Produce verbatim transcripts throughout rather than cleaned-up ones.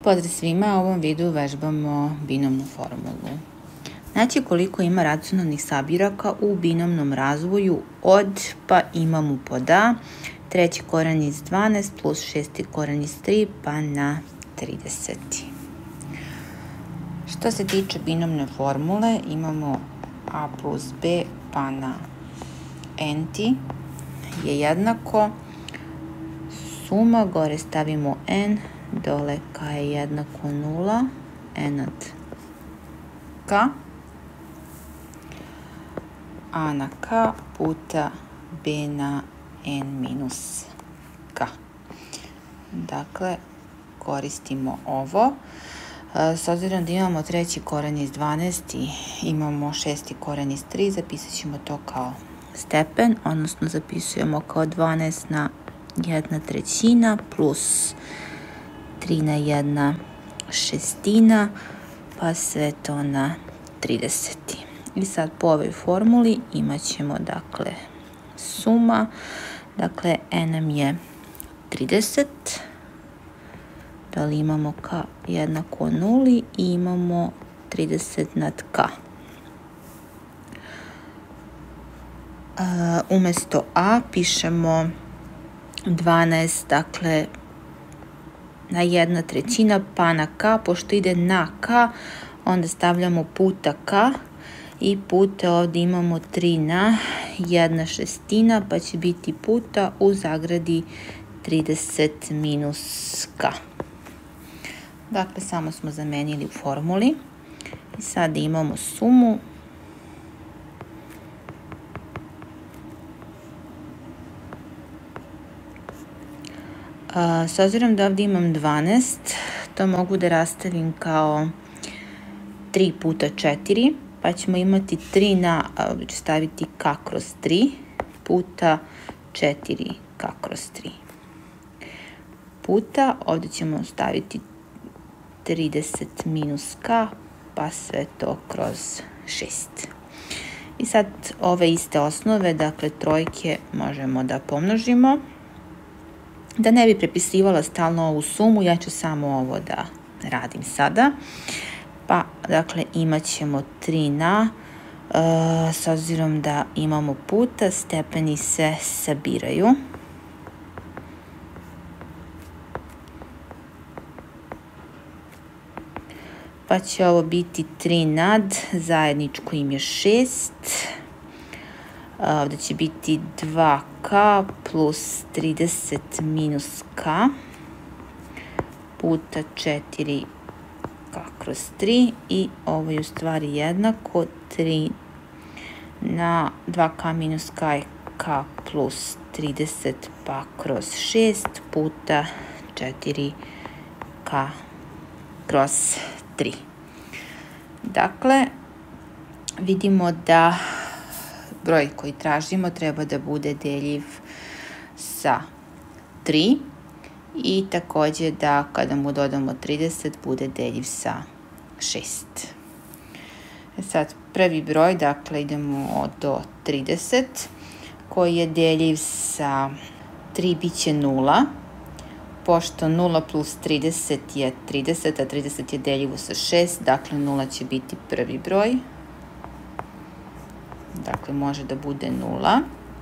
Pozdrav svima, u ovom videu vežbamo binomnu formulu. Znači koliko ima racionalnih sabiraka u binomnom razvoju od, pa imamo pod A, treći koren iz dvanaest plus šesti koren iz tri pa na trideset. Što se tiče binomne formule, imamo A plus B pa na N je jednako suma, gore stavimo N, dole K je jednako nula, N nad K, A na K puta B na N minus K. Dakle, koristimo ovo. S obzirom da imamo treći koren iz dvanaest i imamo šesti koren iz tri, zapisat ćemo to kao stepen, odnosno zapisujemo kao dvanaest na jedna trećina plus tri na jedna šestina, pa sve to na trideset. I sad po ovoj formuli imat ćemo, dakle, suma, dakle, N nam je trideset, da li imamo K jednako nuli i imamo trideset nad K. Uh, umesto A pišemo dvanaest, dakle, na jedna trećina, pa na K, pošto ide na K, onda stavljamo puta K i puta ovdje imamo tri na jedna šestina, pa će biti puta u zagradi trideset minus K. Dakle, samo smo zamenili u formuli i sada imamo sumu. S obzirom da ovdje imam dvanaest, to mogu da rastavim kao tri puta četiri, pa ćemo imati tri na, ovdje ću staviti K kroz tri, puta četiri K kroz tri. Puta, ovdje ćemo staviti trideset minus K, pa sve to kroz šest. I sad ove iste osnove, dakle trojke, možemo da pomnožimo. Da ne bi prepisivala stalno ovu sumu, ja ću samo ovo da radim sada. Pa, dakle, imat ćemo tri na, uh, s obzirom da imamo puta, stepeni se sabiraju. Pa će ovo biti tri nad, zajedničko im je šest. Ovdje će biti dva K plus trideset minus K puta četiri K kroz tri i ovo je u stvari jednako tri na dva K minus K je K plus trideset pa kroz šest puta četiri K kroz tri. Dakle, vidimo da broj koji tražimo treba da bude deljiv sa tri i također da kada mu dodamo trideset bude deljiv sa šest. Sad prvi broj, dakle idemo do trideset, koji je deljiv sa tri bit će nula, pošto nula plus trideset je trideset, a trideset je deljivo sa šest, dakle nula će biti prvi broj. Dakle, može da bude nula.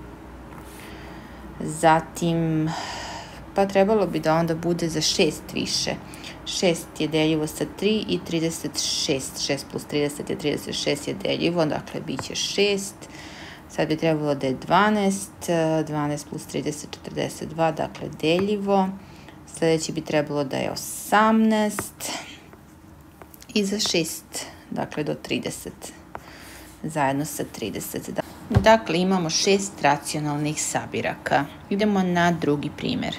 Zatim, pa trebalo bi da onda bude za šest više. šest je deljivo sa tri i trideset šest. šest plus trideset je trideset šest je deljivo, dakle bit će šest. Sad bi trebalo da je dvanaest. dvanaest plus trideset, četrdeset dva, dakle deljivo. Sljedeći bi trebalo da je osamnaest. I za šest, dakle do trideset. Zajedno sa trideset. Dakle, imamo šest racionalnih sabiraka. Idemo na drugi primjer.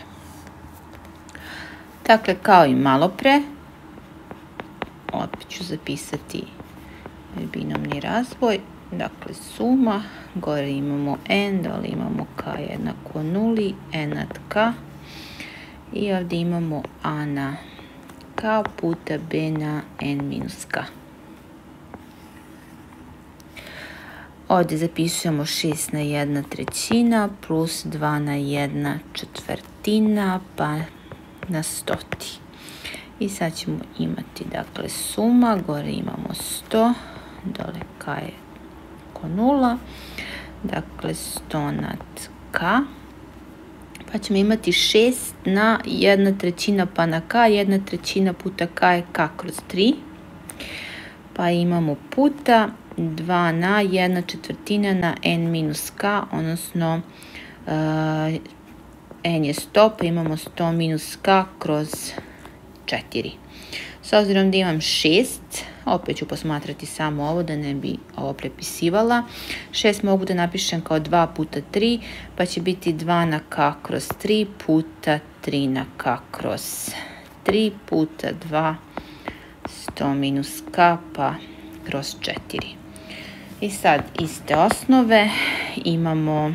Dakle, kao i malo pre, opet ću zapisati binomni razvoj. Dakle, suma, gore imamo N, dole imamo K jednako nuli, N nad K. I ovdje imamo A na K puta B na N minus K. Ovdje zapisujemo šest na jedna trećina plus dva na jedna četvrtina pa na stoti. I sad ćemo imati, dakle, suma, gore imamo sto, dole k je oko nula, dakle sto nad k, pa ćemo imati šest na jedna trećina pa na k, jedna trećina puta k je k kroz tri, pa imamo puta dva na jedna četvrtina na n minus k, odnosno uh, n je sto, pa imamo sto minus k kroz četiri. S obzirom da imam šest, opet ću posmatrati samo ovo da ne bi ovo prepisivala. šest mogu da napišem kao dva puta tri, pa će biti dva na k kroz tri puta tri na k kroz tri puta dva, sto minus k pa kroz četiri. I sad iste osnove imamo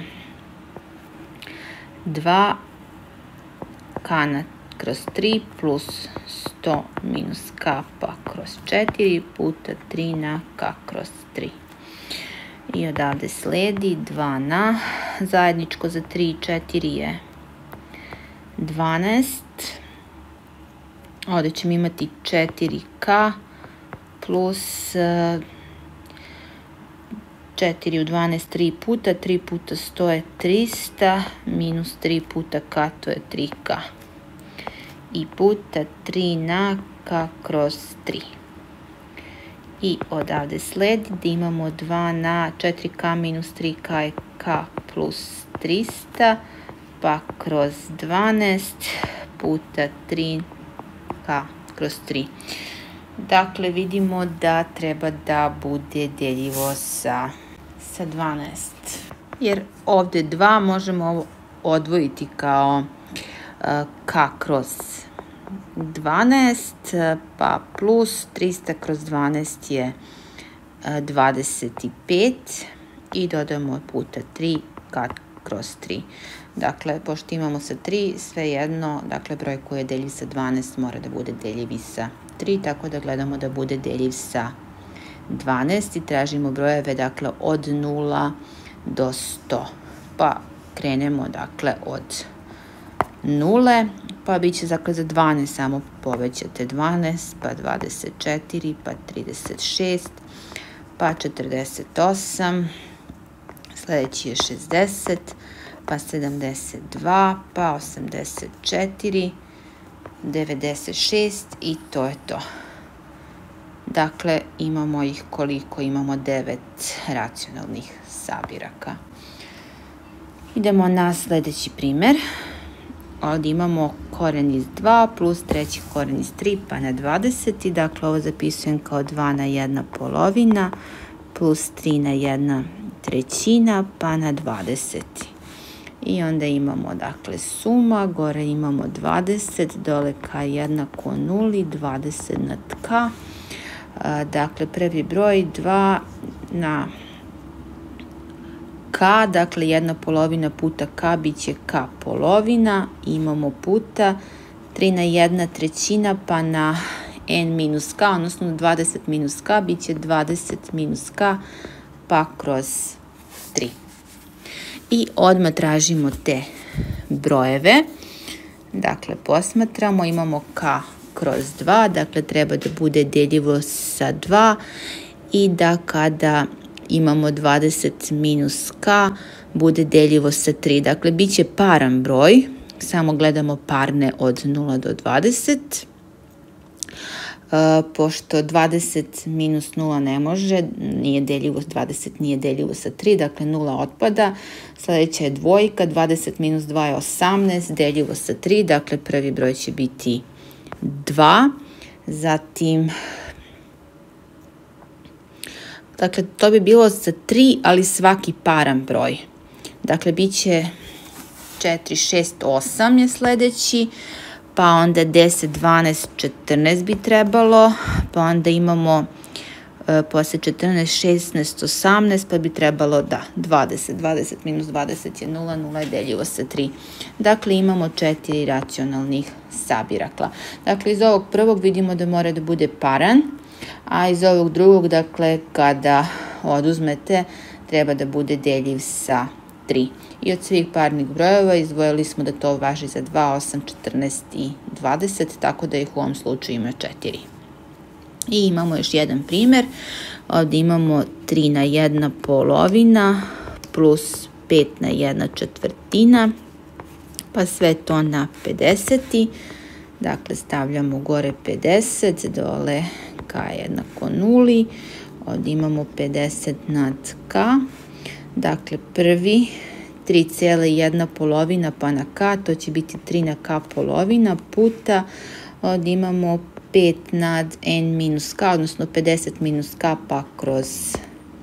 dva k na kroz tri plus sto minus k pa kroz četiri puta tri na k kroz tri. I odavde sledi dva na, zajedničko za tri i četiri je dvanaest. Ovdje ćemo imati četiri k plus četiri u dvanaest, tri puta, tri puta sto je trista, minus tri puta k, to je tri k. I puta tri na k kroz tri. I odavde sledi da imamo dva na četiri k minus tri k je k plus trista, pa kroz dvanaest puta tri k kroz tri. Dakle, vidimo da treba da bude deljivo sa, sa dvanaest. Jer ovdje dva možemo ovo odvojiti kao uh, k kroz dvanaest, pa plus trista kroz dvanaest je uh, dvadeset pet i dodamo puta tri k kroz tri. Dakle, pošto imamo sa tri, svejedno, dakle, broj koji je deljiv sa dvanaest mora da bude deljiv i sa tri, tako da gledamo da bude deljiv sa dvanaest i tražimo brojeve, dakle, od nula do sto. Pa krenemo, dakle, od nule, pa bit će, dakle, za dvanaest samo povećate dvanaest, pa dvadeset četiri, pa trideset šest, pa četrdeset osam, sljedeći je šezdeset, pa sedamdeset dva, pa osamdeset četiri, devedeset šest i to je to. Dakle, imamo ih koliko? Imamo devet racionalnih sabiraka. Idemo na sljedeći primjer. Ovdje imamo koren iz dva plus treći koren iz tri pa na dvadeset. Dakle, ovo zapisujem kao dva na jedna polovina plus tri na jedna trećina pa na dvadeset. I onda imamo, dakle, suma, gore imamo dvadeset, dole k jednako nuli, dvadeset nad k. Dakle, prvi broj dva na k, dakle, jedna polovina puta k bit će k polovina. Imamo puta tri na jedna trećina pa na n minus k, odnosno dvadeset minus k bit će dvadeset minus k pa kroz tri. I odmah tražimo te brojeve. Dakle, posmatramo, imamo k kroz dva, dakle treba da bude deljivo sa dva i da kada imamo dvadeset minus k bude deljivo sa tri. Dakle, bit će paran broj, samo gledamo parne od nula do dvadeset. Uh, pošto dvadeset minus nula ne može, nije deljivo, dvadeset nije deljivo sa tri, dakle nula otpada. Sljedeća je dvojka, dvadeset minus dva je osamnaest, deljivo sa tri, dakle prvi broj će biti dva. Zatim, dakle to bi bilo sa tri, ali svaki paran broj. Dakle, bit će četiri, šest, osam je sljedeći. Pa onda deset, dvanaest, četrnaest bi trebalo, pa onda imamo e, posle četrnaest, šesnaest, osamnaest, pa bi trebalo, da, dvadeset, dvadeset minus dvadeset je nula, nula je deljivo sa tri. Dakle, imamo četiri racionalnih sabiraka. Dakle, iz ovog prvog vidimo da mora da bude paran, a iz ovog drugog, dakle, kada oduzmete, treba da bude deljiv sa tri. I od svih parnih brojeva izdvojili smo da to važi za dva, osam, četrnaest i dvadeset, tako da ih u ovom slučaju ima četiri. I imamo još jedan primjer. Ovdje imamo tri na jedna polovina plus pet na jedna četvrtina, pa sve to na pedeset. Dakle, stavljamo gore pedeset, dole k jednako nuli. Ovdje imamo pedeset nad k. Dakle, prvi tri zarez jedna polovina pa na k, to će biti tri na k polovina puta. Ovdje imamo pet nad n minus k, odnosno pedeset minus k pa kroz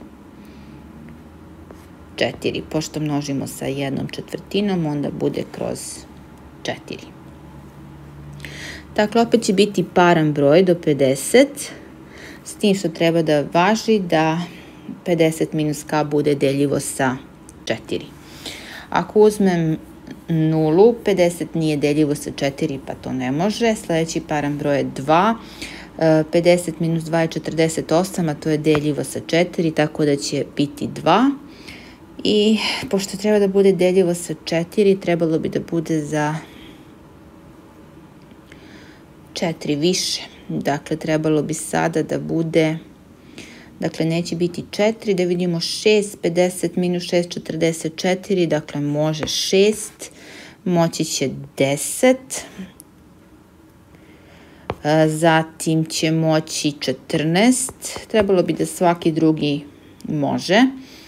četiri. Pošto množimo sa jednom četvrtinom, onda bude kroz četiri. Dakle, opet će biti paran broj do pedeset, s tim što treba da važi da pedeset minus k bude deljivo sa četiri. Ako uzmem nulu, pedeset nije deljivo sa četiri, pa to ne može. Sljedeći paran broj je dva. pedeset minus dva je četrdeset osam, a to je deljivo sa četiri, tako da će biti dva. I pošto treba da bude deljivo sa četiri, trebalo bi da bude za četiri više. Dakle, trebalo bi sada da bude, dakle, neće biti četiri, da vidimo šest, pedeset minus šest, četrdeset četiri, dakle, može šest, moći će deset, zatim će moći četrnaest, trebalo bi da svaki drugi može,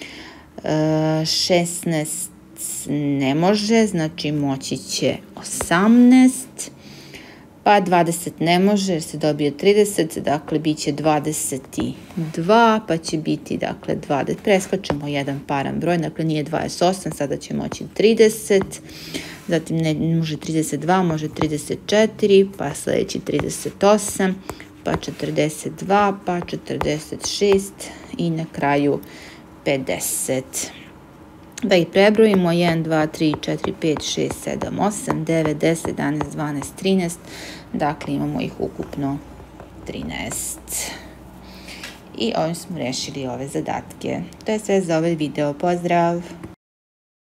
šesnaest ne može, znači moći će osamnaest, pa dvadeset ne može jer se dobije trideset, dakle bit će dvadeset dva, pa će biti, dakle, dvadeset, preskačemo jedan paran broj, dakle nije dvadeset osam, sada će moći trideset, zatim ne može trideset dva, može trideset četiri, pa sljedeći trideset osam, pa četrdeset dva, pa četrdeset šest i na kraju pedeset. Da ih prebrojimo, jedan, dva, tri, četiri, pet, šest, sedam, osam, devet, deset, jedanaest, dvanaest, trinaest, dakle imamo ih ukupno trinaest. I ovim smo rešili ove zadatke. To je sve za ovaj video. Pozdrav!